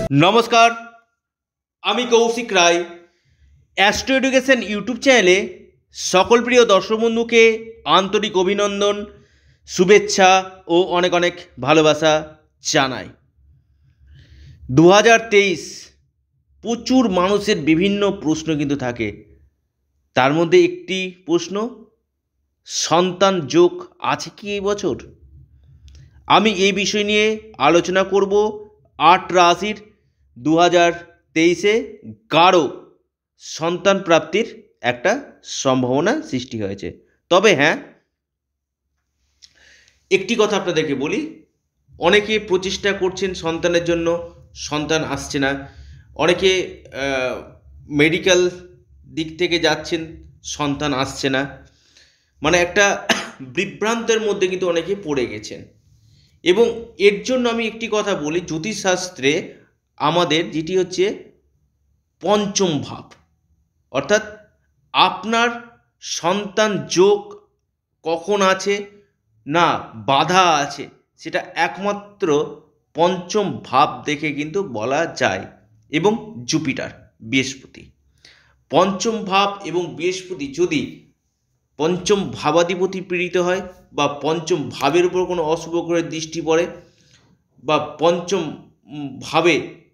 নমস্কার, আমি Kaushik Roy. Astro Education YouTube চ্যানেলে সকল প্রিয় দর্শক বন্ধুকে আন্তরিক অভিনন্দন, শুভেচ্ছা ও অনেক অনেক ভালোবাসা জানাই। 2023 প্রচুর মানুষের বিভিন্ন প্রশ্ন কিন্তু থাকে। তার মধ্যে একটি প্রশ্ন, সন্তান যোগ আছে কি এই বছর? আমি এই বিষয় নিয়ে আলোচনা করব। 8 রাশির 2023-এ গাঢ় সন্তান প্রাপ্তির একটা সম্ভাবনা সৃষ্টি হয়েছে। তবে হ্যাঁ, একটি কথা আপনাদেরকে বলি, অনেকে প্রচেষ্টা করছেন সন্তানের জন্য, সন্তান আসছে না। অনেকে মেডিকেল দিক থেকে যাচ্ছেন, সন্তান আসছে না। মানে একটা বিভ্রান্তের মধ্যে কিন্তু অনেকে পড়ে গেছেন। এবং এর জন্য আমি একটি কথা বলি, জ্যোতিষশাস্ত্রে আমাদের যেটি হচ্ছে পঞ্চম ভাব, অর্থাৎ আপনার সন্তান যোগ কখন আছে না বাধা আছে, সেটা একমাত্র পঞ্চম ভাব দেখে কিন্তু বলা যায়। এবং জুপিটার, বৃহস্পতি, পঞ্চম ভাব এবং বৃহস্পতি যদি পঞ্চম ভাবাধিপতি পীড়িত হয়, বা পঞ্চম ভাবের উপর কোনো অশুভ গ্রহের দৃষ্টি পড়ে, বা পঞ্চম ভাবে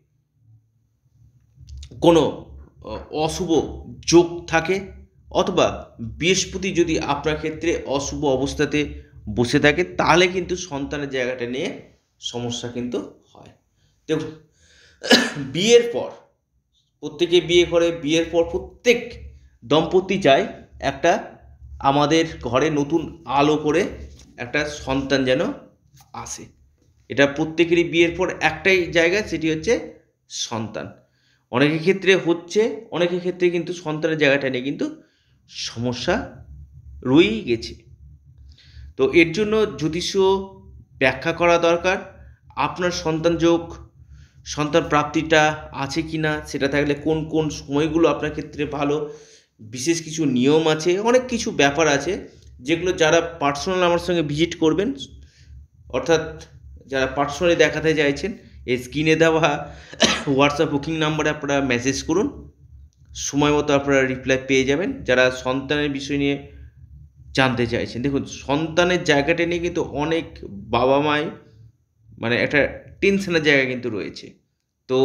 কোনো অশুভ যোগ থাকে, অথবা বৃহস্পতি যদি আপনার ক্ষেত্রে অশুভ অবস্থাতে বসে থাকে, তাহলে কিন্তু সন্তানের জায়গাটা নিয়ে সমস্যা কিন্তু হয়। দেখুন, বিয়ের পর প্রত্যেকে বিয়ে করে, বিয়ের পর প্রত্যেক দম্পতি চায় একটা আমাদের ঘরে নতুন আলো করে একটা সন্তান যেন আসে। এটা প্রত্যেকেরই বিয়ের পর একটাই জায়গা, সেটি হচ্ছে সন্তান। অনেকের ক্ষেত্রে হচ্ছে, অনেকের ক্ষেত্রে কিন্তু সন্তানের জায়গাটা নিয়ে কিন্তু সমস্যা রয়েই গেছে। তো এর জন্য জ্যোতিষ ব্যাখ্যা করা দরকার। আপনার সন্তান যোগ, সন্তান প্রাপ্তিটা আছে কি না, সেটা থাকলে কোন কোন সময়গুলো আপনার ক্ষেত্রে ভালো, বিশেষ কিছু নিয়ম আছে, অনেক কিছু ব্যাপার আছে যেগুলো যারা পার্সোনাল আমার সঙ্গে ভিজিট করবেন, অর্থাৎ যারা পার্সোনালি দেখাতে চাইছেন, এই স্ক্রিনে দেওয়া হোয়াটসঅ্যাপ বুকিং নাম্বারে আপনারা মেসেজ করুন, সময় মতো আপনারা রিপ্লাই পেয়ে যাবেন। যারা সন্তানের বিষয় নিয়ে জানতে চাইছেন, দেখুন সন্তানের জায়গাটা নিয়ে কিন্তু অনেক বাবা মাই মানে একটা টেনশনের জায়গা কিন্তু রয়েছে। তো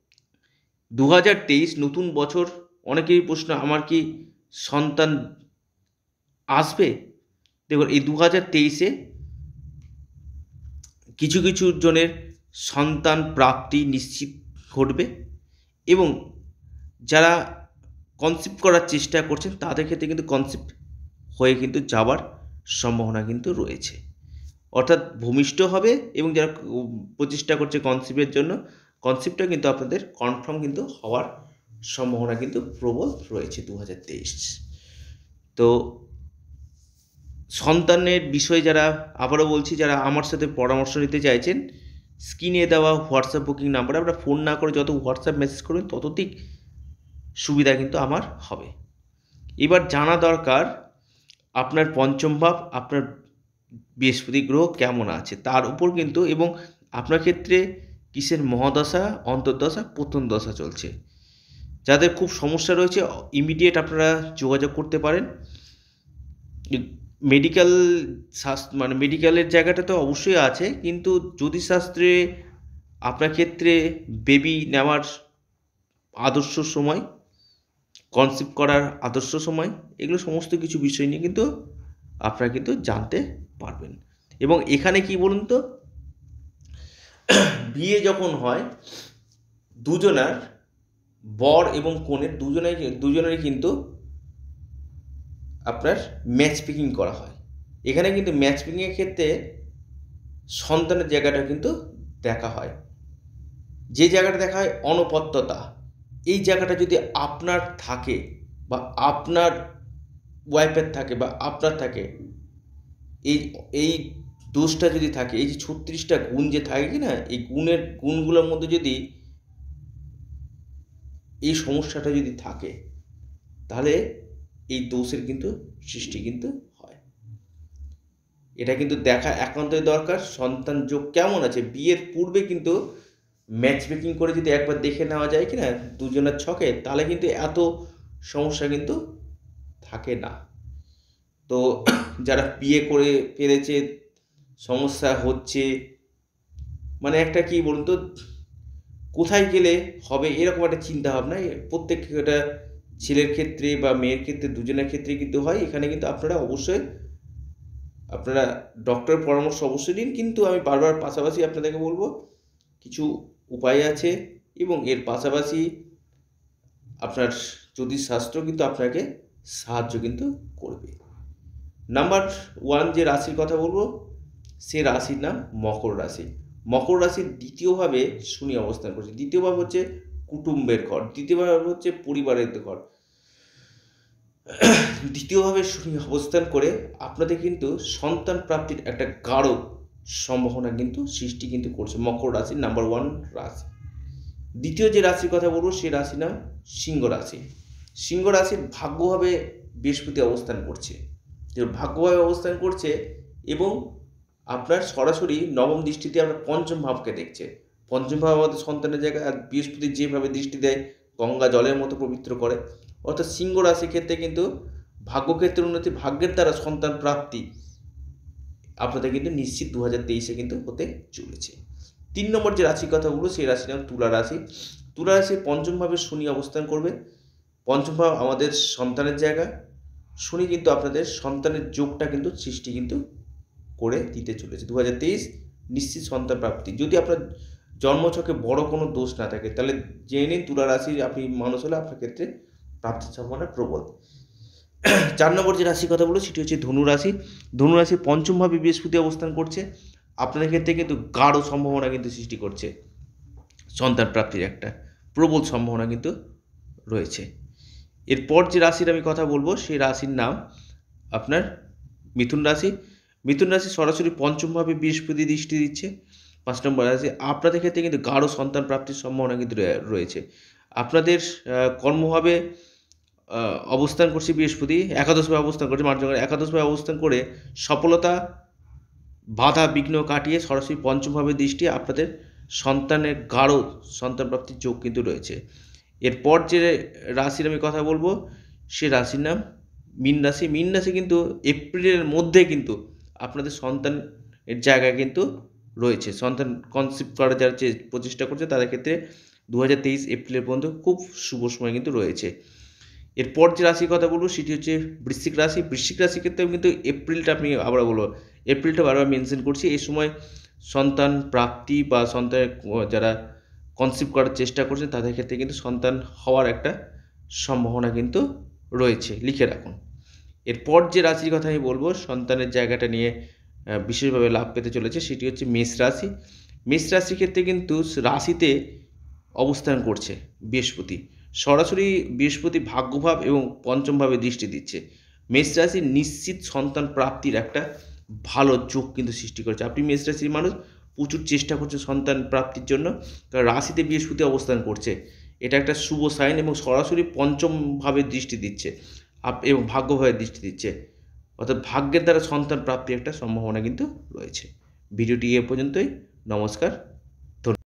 2023 নতুন বছর, অনেকেরই প্রশ্ন, আমার কি সন্তান আসবে? দেখুন, এই 2023-এ কিছু কিছু জনের সন্তান প্রাপ্তি নিশ্চিত ঘটবে, এবং যারা কনসিভ করার চেষ্টা করছেন তাদের ক্ষেত্রে কিন্তু কনসিভ হয়ে কিন্তু যাওয়ার সম্ভাবনা কিন্তু রয়েছে। অর্থাৎ ভূমিষ্ঠ হবে, এবং যারা প্রচেষ্টা করছে কনসিভের জন্য, কনসিভটা কিন্তু আপনাদের কনফার্ম কিন্তু হওয়ার সম্ভাবনা কিন্তু প্রবল রয়েছে 2023। তো সন্তানের বিষয়ে যারা, আবারও বলছি, যারা আমার সাথে পরামর্শ নিতে চাইছেন, স্ক্রিনে দেওয়া হোয়াটসঅ্যাপ বুকিং নাম্বারে আপনারা ফোন না করে যত হোয়াটসঅ্যাপ মেসেজ করবেন ততই সুবিধা কিন্তু আমার হবে। এবার জানা দরকার আপনার পঞ্চম ভাব, আপনার বৃহস্পতি গ্রহ কেমন আছে তার উপর কিন্তু, এবং আপনার ক্ষেত্রে কিসের মহাদশা, অন্তর্দশা, প্রথম দশা চলছে। যাদের খুব সমস্যা রয়েছে, ইমিডিয়েট আপনারা যোগাযোগ করতে পারেন। মেডিকেল মানে মেডিকেলের জায়গাটা তো অবশ্যই আছে, কিন্তু জ্যোতিষশাস্ত্রে আপনার ক্ষেত্রে বেবি নেওয়ার আদর্শ সময়, কনসিভ করার আদর্শ সময়, এগুলো সমস্ত কিছু বিষয় নিয়ে কিন্তু আপনারা কিন্তু জানতে পারবেন। এবং এখানে কি বলুন তো, বিয়ে যখন হয়, দুজনার, বর এবং কনের দুজনেরই কিন্তু আপনার ম্যাচ পিকিং করা হয়। এখানে কিন্তু ম্যাচ পিকিংয়ের ক্ষেত্রে সন্তানের জায়গাটা কিন্তু দেখা হয়। যে জায়গাটা দেখা হয় অনপত্যতা, এই জায়গাটা যদি আপনার থাকে, বা আপনার ওয়াইফের থাকে, বা আপনার থাকে, এই এই দোষটা যদি থাকে, এই যে 36টা গুণ যে থাকে কি না, এই গুণগুলোর মধ্যে যদি এই সমস্যাটা যদি থাকে, তাহলে এই দোষের কিন্তু সৃষ্টি কিন্তু হয়। এটা কিন্তু দেখা একান্তই দরকার। সন্তান যোগ কেমন আছে, বিয়ের পূর্বে কিন্তু ম্যাচ মেকিং করে যদি একবার দেখে নেওয়া যায় কি না দুজনের ছকে, তাহলে কিন্তু এত সমস্যা কিন্তু থাকে না। তো যারা বিয়ে করে ফেলেছে, সমস্যা হচ্ছে, মানে একটা কি বলুন তো, কোথায় গেলে হবে এরকম একটা চিন্তাভাবনা প্রত্যেকটা ছেলের ক্ষেত্রে বা মেয়ের ক্ষেত্রে দুজনের ক্ষেত্রে কিন্তু হয়। এখানে কিন্তু আপনারা অবশ্যই আপনারা ডক্টরের পরামর্শ অবশ্যই নিন, কিন্তু আমি বারবার পাশাপাশি আপনাদেরকে বলবো কিছু উপায় আছে এবং এর পাশাপাশি আপনার জ্যোতিষশাস্ত্র কিন্তু আপনাকে সাহায্য কিন্তু করবে। নাম্বার 1 যে রাশির কথা বলবো সে রাশির নাম মকর রাশি। মকর রাশির দ্বিতীয়ভাবে শনি অবস্থান করছে। দ্বিতীয় ভাব হচ্ছে কুটুম্বের ঘর, দ্বিতীয় ভাব হচ্ছে পরিবারের ঘর। দ্বিতীয়ভাবে শনি অবস্থান করে আপনাদের কিন্তু সন্তান প্রাপ্তির একটা গাঢ় সম্ভাবনা কিন্তু সৃষ্টি কিন্তু করছে মকর রাশির নাম্বার 1 রাশি। দ্বিতীয় যে রাশির কথা বলবো সেই রাশির নাম সিংহ রাশি। সিংহ রাশির ভাগ্যভাবে বৃহস্পতি অবস্থান করছে, যে ভাগ্যভাবে অবস্থান করছে এবং আপনার সরাসরি নবম দৃষ্টিতে আপনার পঞ্চম ভাবকে দেখছে। পঞ্চম ভাব আমাদের সন্তানের জায়গা, আর বৃহস্পতি যেভাবে দৃষ্টি দেয় গঙ্গা জলের মতো পবিত্র করে, অর্থাৎ সিংহ রাশির ক্ষেত্রে কিন্তু ভাগ্যক্ষেত্রের উন্নতি, ভাগ্যের দ্বারা সন্তান প্রাপ্তি আপনাদের কিন্তু নিশ্চিত 2023-এ কিন্তু হতে চলেছে। 3 নম্বর যে রাশির কথা বলবো সেই রাশির নাম তুলা রাশি। তুলা রাশির পঞ্চম ভাবে শনি অবস্থান করবে। পঞ্চম ভাব আমাদের সন্তানের জায়গা। শনি কিন্তু আপনাদের সন্তানের যোগটা কিন্তু সৃষ্টি কিন্তু করে দিতে চলেছে 2023 নিশ্চিত সন্তান প্রাপ্তি। যদি আপনার জন্মছকে বড় কোনো দোষ না থাকে তাহলে জেনে নিন তুলা রাশির আপনি মানুষ হলে আপনার ক্ষেত্রে প্রাপ্তির সম্ভাবনা প্রবল। 4 নম্বর যে রাশির কথা বলবো সেটি হচ্ছে ধনু রাশি। ধনু রাশির পঞ্চম ভাবে বৃহস্পতি অবস্থান করছে। আপনাদের ক্ষেত্রে কিন্তু গাঢ় সম্ভাবনা কিন্তু সৃষ্টি করছে, সন্তান প্রাপ্তির একটা প্রবল সম্ভাবনা কিন্তু রয়েছে। এরপর যে রাশির আমি কথা বলবো সেই রাশির নাম আপনার মিথুন রাশি। মিথুন রাশি সরাসরি পঞ্চমভাবে বৃহস্পতি দৃষ্টি দিচ্ছে। 5 নম্বর রাশি আপনাদের ক্ষেত্রে কিন্তু গাঢ় সন্তান প্রাপ্তির সম্ভাবনা কিন্তু রয়েছে। আপনাদের কর্মভাবে অবস্থান করছে বৃহস্পতি, একাদশভাবে অবস্থান করছে, একাদশভাবে অবস্থান করে সফলতা বাধা বিঘ্ন কাটিয়ে সরাসরি পঞ্চমভাবে দৃষ্টি আপনাদের সন্তানের গাঢ় সন্তান প্রাপ্তির যোগ কিন্তু রয়েছে। এরপর যে রাশির আমি কথা বলবো সে রাশির নাম মীন রাশি। মীন রাশি কিন্তু এপ্রিলের মধ্যে কিন্তু আপনাদের সন্তানের জায়গায় কিন্তু রয়েছে। সন্তান কনসিপ্ট করার যারা প্রচেষ্টা করছে তাদের ক্ষেত্রে 2023 এপ্রিলের পর্যন্ত খুব শুভ সময় কিন্তু রয়েছে। এরপর যে রাশির কথা বলবো সেটি হচ্ছে বৃশ্চিক রাশি। বৃশ্চিক রাশির ক্ষেত্রে কিন্তু এপ্রিলটা আপনি আবার বলবো, এপ্রিলটা বারবার মেনশন করছি। এই সময় সন্তান প্রাপ্তি বা সন্তানের যারা কনসিপ্ট করার চেষ্টা করছে তাদের ক্ষেত্রে কিন্তু সন্তান হওয়ার একটা সম্ভাবনা কিন্তু রয়েছে, লিখে রাখুন। এরপর যে রাশির কথা আমি বলবো সন্তানের জায়গাটা নিয়ে বিশেষভাবে লাভ পেতে চলেছে সেটি হচ্ছে মেষ রাশি। মেষ রাশির ক্ষেত্রে কিন্তু রাশিতে অবস্থান করছে বৃহস্পতি। সরাসরি বৃহস্পতি ভাগ্যভাব এবং পঞ্চমভাবে দৃষ্টি দিচ্ছে। মেষ রাশির নিশ্চিত সন্তান প্রাপ্তির একটা ভালো যোগ কিন্তু সৃষ্টি করেছে। আপনি মেষ রাশির মানুষ প্রচুর চেষ্টা করছে সন্তান প্রাপ্তির জন্য, কারণ রাশিতে বৃহস্পতি অবস্থান করছে, এটা একটা শুভ সাইন এবং সরাসরি পঞ্চমভাবে দৃষ্টি দিচ্ছে এবং ভাগ্যভাবে দৃষ্টি দিচ্ছে, অর্থাৎ ভাগ্যের দ্বারা সন্তান প্রাপ্তির একটা সম্ভাবনা কিন্তু রয়েছে। ভিডিওটি এ পর্যন্তই। নমস্কার।